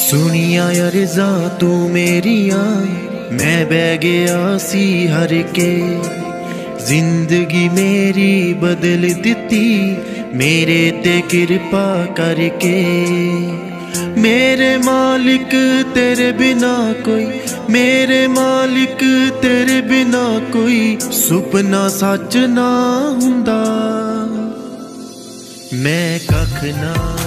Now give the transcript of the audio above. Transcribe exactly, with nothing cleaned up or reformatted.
सुनिया अर्ज़ा तू मेरिया, मैं बह गया सी हर के। जिंदगी मेरी बदल दिती मेरे ते कृपा करके। मेरे मालिक तेरे बिना कोई, मेरे मालिक तेरे बिना कोई सुपना सच ना हुंदा। मैं कख ना